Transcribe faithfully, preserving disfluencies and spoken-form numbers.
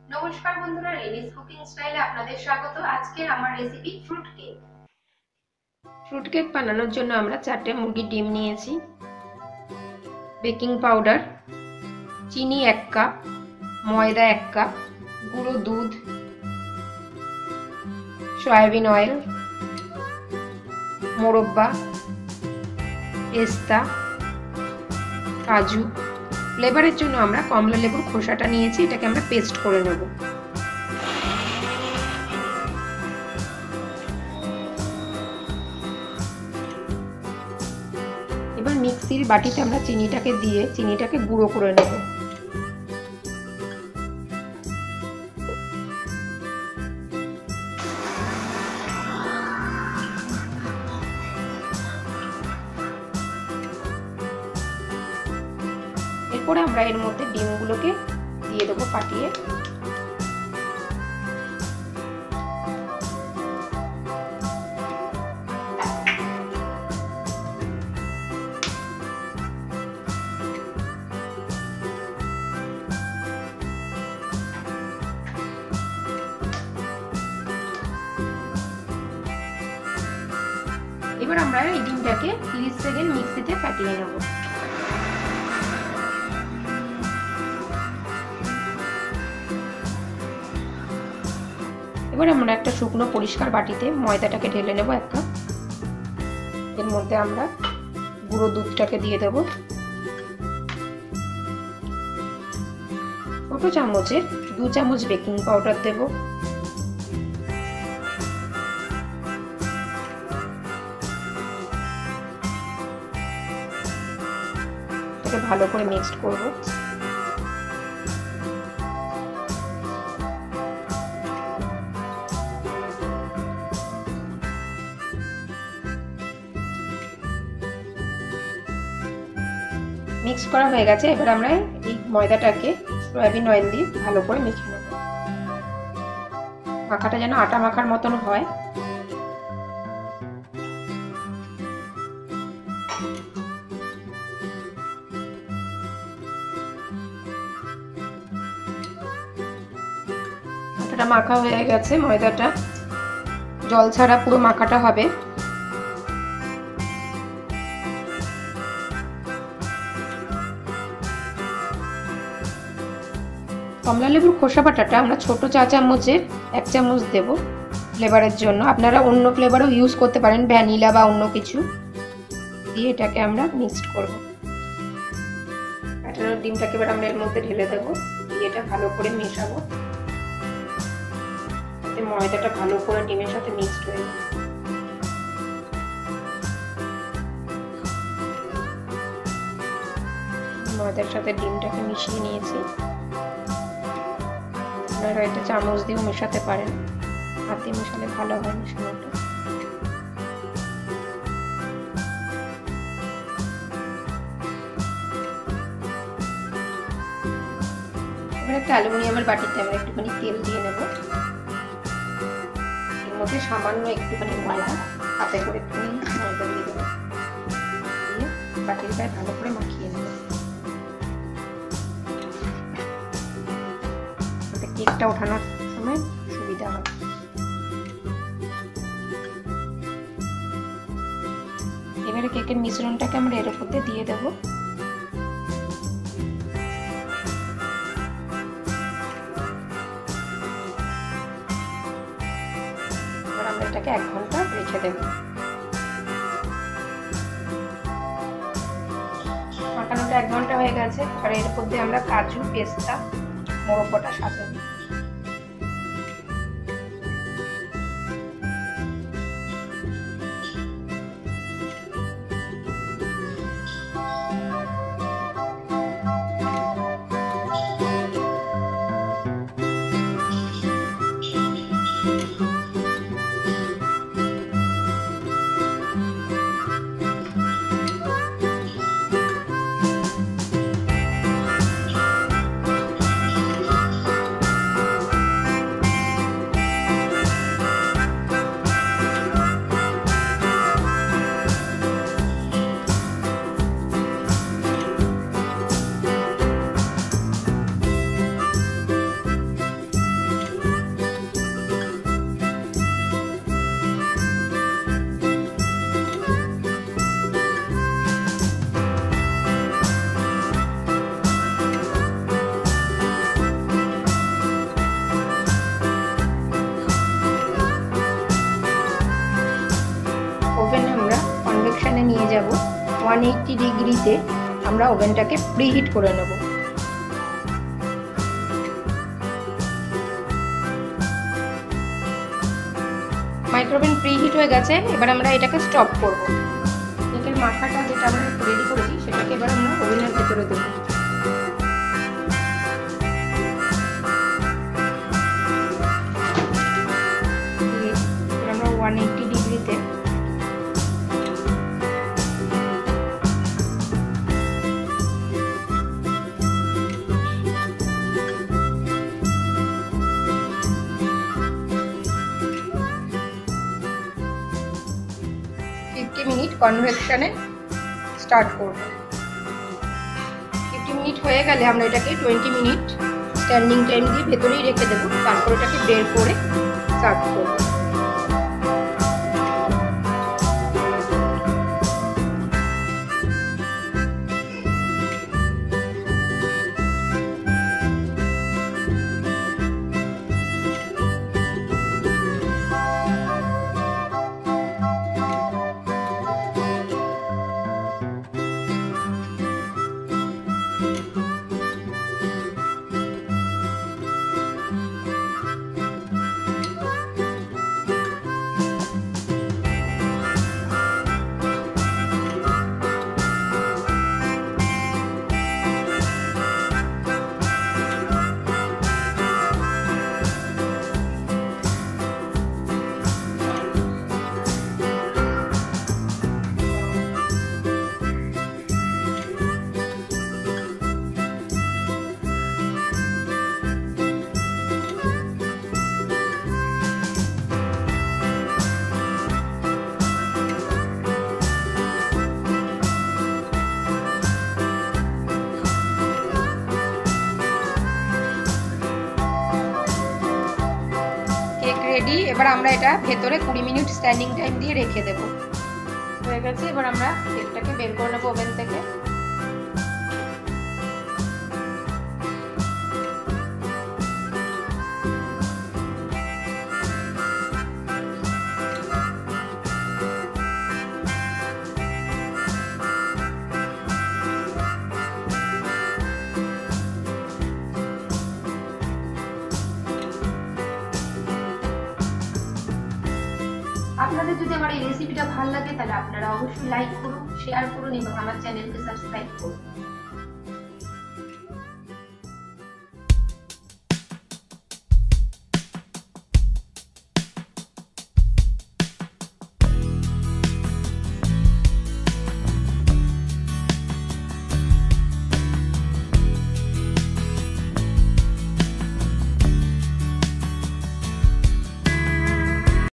নমস্কার বন্ধুরা, রিনিস কুকিং স্টাইলে আপনাদের স্বাগত। আজকের আমার recipe fruit cake. Fruit cake বানানোর জন্য আমরা চারটে মুরগির ডিম নিয়েছি, বেকিং পাউডার, চিনি এক কাপ, ময়দা এক কাপ, গুঁড়ো দুধ, সয়াবিন অয়েল, মোরব্বা, পেস্তা, কাজু। ফ্লেভারের জন্য আমরা কমলা লেবুর খোসাটা নিয়েছি, এটাকে আমরা পেস্ট করে নেব। এবার মিক্সির বাটিতে আমরা চিনিটাকে দিয়ে চিনিটাকে গুঁড়ো করে নেব। এরপরে আমরা এর মধ্যে ডিমগুলোকে দিয়ে দেবো ফাটিয়ে। এবার আমরা এই ডিমটাকে তিরিশ সেকেন্ড মিক্সিতে ফাটিয়ে নেব। এবার আমরা একটা শুকনো পরিষ্কার বাটিতে ময়দাটাকে ঢেলে নেব এক কাপ। এর মধ্যে আমরা গুঁড়ো দুধটাকে দিয়ে দেব। ছোট চামচে দু চামচ বেকিং পাউডার দেব। এটাকে ভালো করে মিক্সড করব। মিক্স করা হয়ে গেছে। এবার আমরা এই ময়দাটাকে সয়াবিন অয়েল দিয়ে ভালো করে মেখে নেব। মাখাটা যেন আটা মাখার মতন হয়। আটাটা মাখা হয়ে গেছে। ময়দাটা জল ছাড়া পুরো মাখাটা হবে। কমলা লেবুর খোসা বাটাটা আমরা ছোট চা চামচের এক চামচ দেব ফ্লেভারের জন্য। আপনারা অন্য ফ্লেভারও ইউজ করতে পারেন, ভ্যানিলা বা অন্য কিছু দিয়ে এটাকে আমরা মিক্সড করব। ফাটানো ডিমটাকে এবার আমরা এর মধ্যে ঢেলে দেব, দিয়ে এটা ভালো করে মেশাবো যাতে ময়দাটা ভালো করে ডিমের সাথে মিক্সড হয়ে যায়। ময়দার সাথে ডিমটাকে মিশিয়ে নিয়েছি। আপনারা এটা চামচ দিয়েও মেশাতে পারেন, হাতে মেশালে ভালো হয় মেশানোটা। এবার একটা অ্যালুমিনিয়ামের বাটিতে আমরা একটুখানি তেল দিয়ে নেব। এর মধ্যে সামান্য একটুখানি ময়দা, হাতে করে একটুখানি ময়দা দিয়ে দেবো, দিয়ে বাটির গায়ে ভালো করে মাখিয়ে নেব। কেকটা ওঠানোর সময় সুবিধা হবে। এবারে কেকের মিশ্রণটাকে আমরা এর উপর দিয়ে দেব। এবার আমরা এটাকে এক ঘন্টা রেখে দেব। মাখানোটা এক ঘন্টা হয়ে গেছে। আর এর উপর দিয়ে আমরা কাজু, পেস্তা, মোরব্বাটা সাজাবো। যাব ওয়ান এইট্টি ডিগ্রিতে আমরা ওভেনটাকে প্রিহিট করে নেব। মাইক্রোওভেন প্রিহিট হয়ে গেছে, এবার আমরা এটাকে স্টপ করব। কেকের মাথাটা যেটা আমরা রেডি করেছি সেটাকে এবার আমরা ওভেনের ভেতরে দেব। আমরা ওয়ান এইট্টি ডিগ্রিতে ফিফটি মিনিট কনভেকশনে স্টার্ট করব। ফিফটি মিনিট হয়ে গেলে আমরা এটাকে টোয়েন্টি মিনিট স্ট্যান্ডিং টাইম দিয়ে ভেতরেই রেখে দেবো, তারপর এটাকে বের করে সার্ভ করব। রেডি। এবার আমরা এটা ভেতরে কুড়ি মিনিট স্ট্যান্ডিং টাইম দিয়ে রেখে দেব। হয়ে গেছে, এবার আমরা কেকটাকে বের করে নেবো ওভেন থেকে। আপনাদের যদি আমার এই রেসিপিটা ভালো লাগে তাহলে আপনারা অবশ্যই লাইক করুন, শেয়ার করুন এবং আমার চ্যানেলকে সাবস্ক্রাইব করুন।